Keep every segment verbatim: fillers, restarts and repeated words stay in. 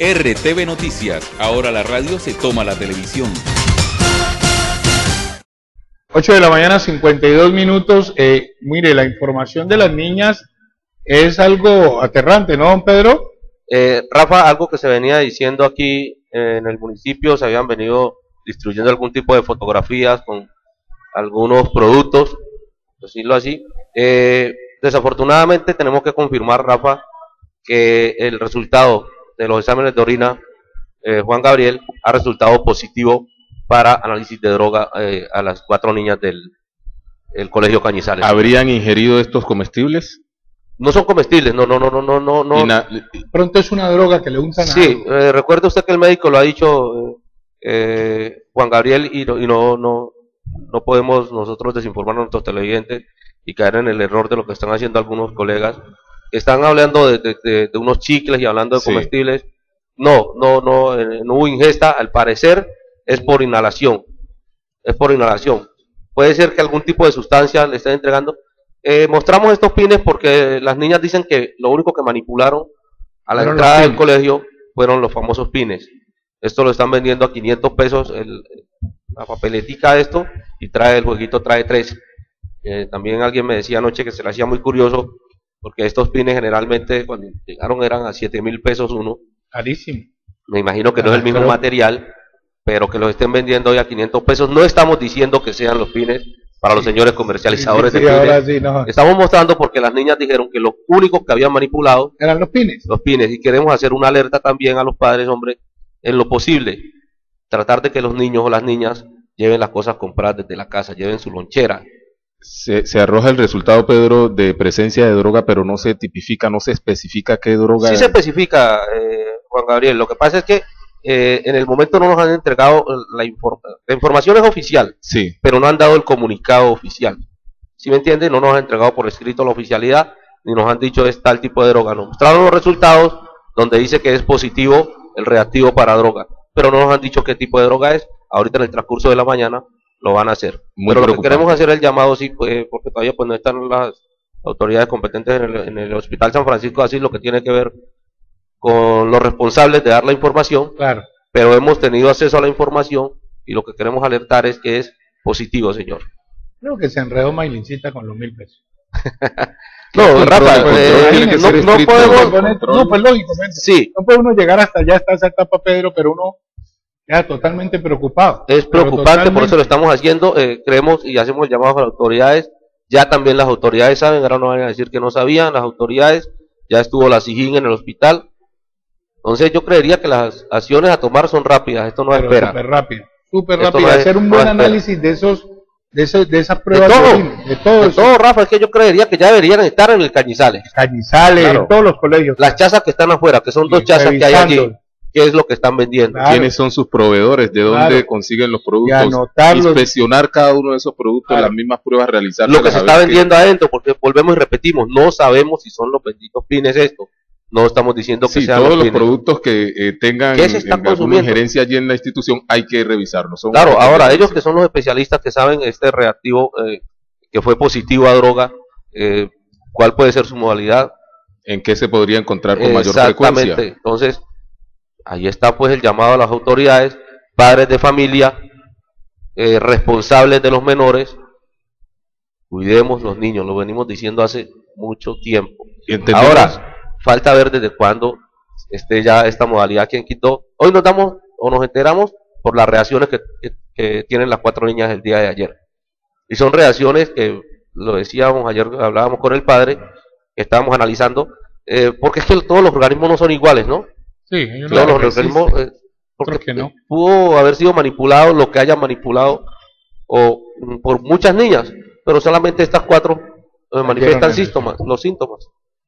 R T V Noticias, ahora la radio se toma la televisión. ocho de la mañana, cincuenta y dos minutos. Eh, mire, la información de las niñas es algo aterrante, ¿no, don Pedro? Eh, Rafa, algo que se venía diciendo aquí eh, en el municipio, se habían venido distribuyendo algún tipo de fotografías con algunos productos, decirlo así. Eh, desafortunadamente tenemos que confirmar, Rafa, que el resultado de los exámenes de orina, eh, Juan Gabriel, ha resultado positivo para análisis de droga eh, a las cuatro niñas del el Colegio Cañizales. ¿Habrían ingerido estos comestibles? No son comestibles, no, no, no, no, no, no. no. Na, pronto es una droga que le untan a Sí, eh, recuerde usted que el médico lo ha dicho, eh, Juan Gabriel, y, no, y no, no, no podemos nosotros desinformar a nuestros televidentes y caer en el error de lo que están haciendo algunos colegas. Están hablando de, de, de, de unos chicles y hablando de sí. comestibles. No, no, no, eh, no hubo ingesta, al parecer es por inhalación, es por inhalación. Puede ser que algún tipo de sustancia le estén entregando. Eh, mostramos estos pines porque las niñas dicen que lo único que manipularon a la fueron entrada del colegio fueron los famosos pines. Esto lo están vendiendo a quinientos pesos el, la papeletica esto, y trae el jueguito, trae tres. Eh, también alguien me decía anoche que se le hacía muy curioso porque estos pines generalmente cuando llegaron eran a siete mil pesos uno. Carísimo. Me imagino que no es el mismo pero... material, pero que los estén vendiendo hoy a quinientos pesos. No estamos diciendo que sean los pines para los señores comercializadores sí, sí, sí, de pines. Sí, no. Estamos mostrando porque las niñas dijeron que los únicos que habían manipulado eran los pines. Los pines, y queremos hacer una alerta también a los padres, hombre, en lo posible, tratar de que los niños o las niñas lleven las cosas compradas desde la casa, lleven su lonchera. Se, se arroja el resultado, Pedro, de presencia de droga, pero no se tipifica, no se especifica qué droga sí es. Se especifica, eh, Juan Gabriel. Lo que pasa es que eh, en el momento no nos han entregado la, inform la información es oficial, sí, pero no han dado el comunicado oficial. ¿Sí me entiende? No nos han entregado por escrito la oficialidad, ni nos han dicho es tal tipo de droga. Nos mostraron los resultados donde dice que es positivo el reactivo para droga, pero no nos han dicho qué tipo de droga es. Ahorita en el transcurso de la mañana lo van a hacer. Muy pero lo que queremos hacer el llamado, sí, pues, porque todavía pues no están las autoridades competentes en el, en el Hospital San Francisco de Asís, lo que tiene que ver con los responsables de dar la información, claro. Pero hemos tenido acceso a la información y lo que queremos alertar es que es positivo, señor. Creo que se enredó Mailincita con los mil pesos. No, Rafa, eh, no, no podemos, no, pues lógicamente, sí. No puede uno llegar hasta allá, hasta esa etapa, Pedro, pero uno ya totalmente preocupado. Es preocupante, totalmente. Por eso lo estamos haciendo, eh, creemos y hacemos el llamado a las autoridades. Ya también las autoridades saben, ahora no van a decir que no sabían, las autoridades, ya estuvo la SIJIN en el hospital. Entonces yo creería que las acciones a tomar son rápidas, esto no Pero espera. Súper rápido, súper rápido, no hacer un buen no análisis de esos, de, esos, de esas pruebas de todo, de, orina, de todo, de todo, Rafa, es que yo creería que ya deberían estar en el Cañizales. Cañizales, claro. En todos los colegios. Las chazas que están afuera, que son sí, dos chazas que hay allí. ¿Qué es lo que están vendiendo? Claro. ¿Quiénes son sus proveedores? ¿De dónde claro. consiguen los productos? Inspeccionar cada uno de esos productos, claro. Las mismas pruebas realizadas. Lo que se está vendiendo que... adentro, porque volvemos y repetimos, no sabemos si son los benditos pines esto. No estamos diciendo que sí, sean todos los, los pines. productos que eh, tengan ¿Qué se está en, alguna injerencia allí en la institución hay que revisarlos. Son claro, ahora ellos que son los especialistas que saben este reactivo eh, que fue positivo a droga, eh, ¿cuál puede ser su modalidad? ¿En qué se podría encontrar con mayor frecuencia? Exactamente, entonces ahí está pues el llamado a las autoridades, padres de familia, eh, responsables de los menores, cuidemos los niños, lo venimos diciendo hace mucho tiempo. Ahora, falta ver desde cuándo esté ya esta modalidad aquí en Quito. Hoy nos damos o nos enteramos por las reacciones que, que, que tienen las cuatro niñas el día de ayer. Y son reacciones que, lo decíamos ayer, hablábamos con el padre, que estábamos analizando, eh, porque es que todos los organismos no son iguales, ¿no? Sí, todos los organismos, eh, porque ¿por qué no? Pudo haber sido manipulado lo que hayan manipulado o por muchas niñas, pero solamente estas cuatro eh, manifiestan síntomas, los síntomas.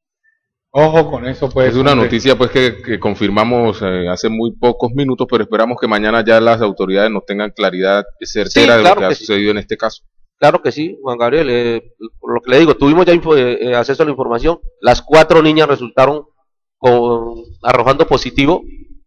Ojo con eso, pues. Es una noticia pues que, que confirmamos eh, hace muy pocos minutos, pero esperamos que mañana ya las autoridades nos tengan claridad certera sí, claro de lo que, que ha sí. sucedido en este caso. Claro que sí, Juan Gabriel, eh, por lo que le digo, tuvimos ya info, eh, acceso a la información, las cuatro niñas resultaron con, arrojando positivo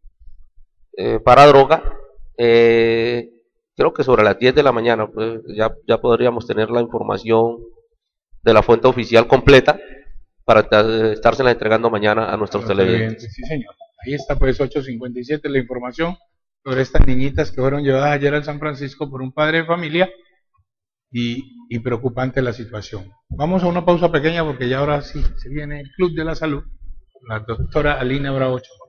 eh, para droga, eh, creo que sobre las diez de la mañana, pues ya, ya podríamos tener la información de la fuente oficial completa, para estársela entregando mañana a nuestros televidentes. Sí, señor. Ahí está pues ocho cincuenta y siete la información sobre estas niñitas que fueron llevadas ayer al San Francisco por un padre de familia y, y preocupante la situación. Vamos a una pausa pequeña porque ya ahora sí se viene el Club de la Salud, la doctora Alina Bravo Chapa.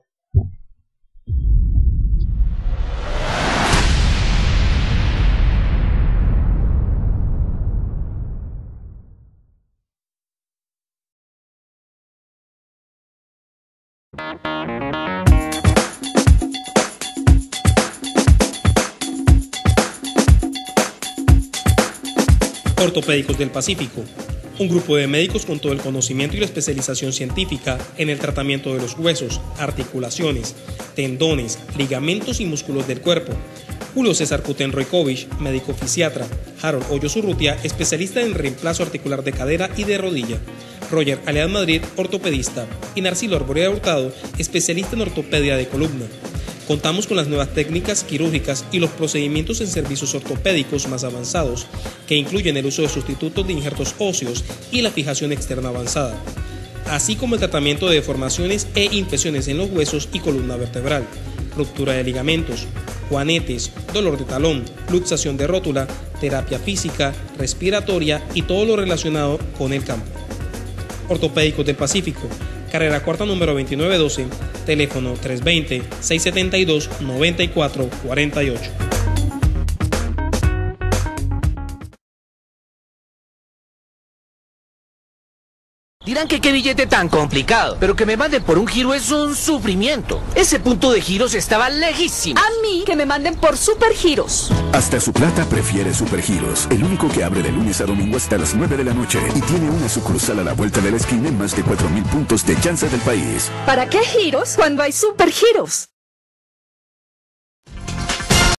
Ortopédicos del Pacífico, un grupo de médicos con todo el conocimiento y la especialización científica en el tratamiento de los huesos, articulaciones, tendones, ligamentos y músculos del cuerpo. Julio César Kutenroikovich, médico fisiatra. Harold Hoyos Urrutia, especialista en reemplazo articular de cadera y de rodilla. Roger Alead Madrid, ortopedista. Y Narcilo Arborea Hurtado, especialista en ortopedia de columna. Contamos con las nuevas técnicas quirúrgicas y los procedimientos en servicios ortopédicos más avanzados, que incluyen el uso de sustitutos de injertos óseos y la fijación externa avanzada, así como el tratamiento de deformaciones e infecciones en los huesos y columna vertebral, ruptura de ligamentos, juanetes, dolor de talón, luxación de rótula, terapia física, respiratoria y todo lo relacionado con el campo. Ortopédicos del Pacífico, carrera cuarta número veintinueve doce, teléfono tres dos cero, seis siete dos, nueve cuatro cuatro ocho. Dirán que qué billete tan complicado, pero que me manden por un giro es un sufrimiento. Ese punto de giros estaba lejísimo. A mí, que me manden por Supergiros. Hasta su plata prefiere Supergiros, el único que abre de lunes a domingo hasta las nueve de la noche y tiene una sucursal a la vuelta de la esquina en más de cuatro mil puntos de chance del país. ¿Para qué giros cuando hay Supergiros?